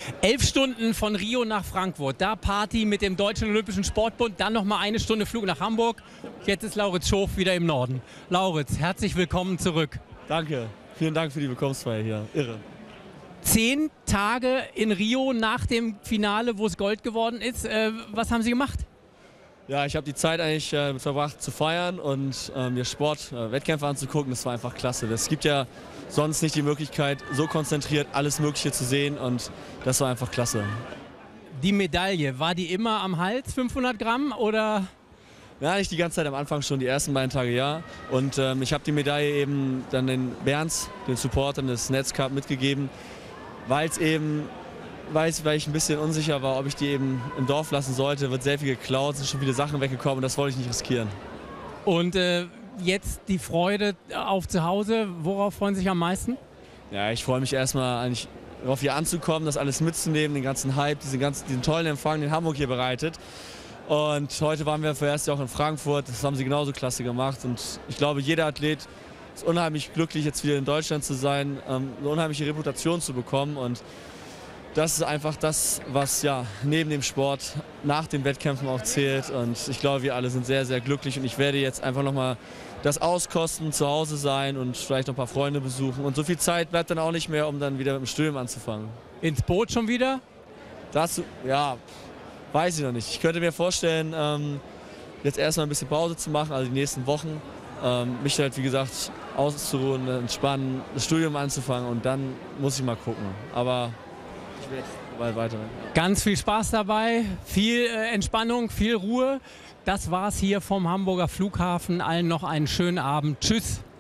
11 Stunden von Rio nach Frankfurt, da Party mit dem Deutschen Olympischen Sportbund, dann nochmal eine Stunde Flug nach Hamburg. Jetzt ist Lauritz Schof wieder im Norden. Lauritz, herzlich willkommen zurück. Danke, vielen Dank für die Willkommensfeier hier, irre. 10 Tage in Rio nach dem Finale, wo es Gold geworden ist. Was haben Sie gemacht? Ja, ich habe die Zeit eigentlich verbracht zu feiern und mir Sport, Wettkämpfe anzugucken. Das war einfach klasse. Es gibt ja sonst nicht die Möglichkeit, so konzentriert alles Mögliche zu sehen und das war einfach klasse. Die Medaille, war die immer am Hals, 500 Gramm oder? Ja, nicht die ganze Zeit, am Anfang schon, die ersten beiden Tage ja. Und ich habe die Medaille eben dann den Bernds, den Supportern des Netzcup mitgegeben, weil ich ein bisschen unsicher war, ob ich die eben im Dorf lassen sollte. Wird sehr viel geklaut, sind schon viele Sachen weggekommen und das wollte ich nicht riskieren. Und jetzt die Freude auf zu Hause, worauf freuen Sie sich am meisten? Ja, ich freue mich erstmal eigentlich darauf, hier anzukommen, das alles mitzunehmen, den ganzen Hype, diesen tollen Empfang, den Hamburg hier bereitet. Und heute waren wir vorerst ja auch in Frankfurt, das haben sie genauso klasse gemacht. Und ich glaube, jeder Athlet ist unheimlich glücklich, jetzt wieder in Deutschland zu sein, eine unheimliche Reputation zu bekommen. Und das ist einfach das, was ja neben dem Sport nach den Wettkämpfen auch zählt. Und ich glaube, wir alle sind sehr, sehr glücklich. Und ich werde jetzt einfach nochmal das auskosten, zu Hause sein und vielleicht noch ein paar Freunde besuchen. Und so viel Zeit bleibt dann auch nicht mehr, um dann wieder mit dem Studium anzufangen. Ins Boot schon wieder? Dazu, ja, weiß ich noch nicht. Ich könnte mir vorstellen, jetzt erstmal ein bisschen Pause zu machen, also die nächsten Wochen. Mich halt, wie gesagt, auszuruhen, entspannen, das Studium anzufangen und dann muss ich mal gucken. Aber ich werde bald weiter. Ganz viel Spaß dabei, viel Entspannung, viel Ruhe. Das war's hier vom Hamburger Flughafen. Allen noch einen schönen Abend. Tschüss.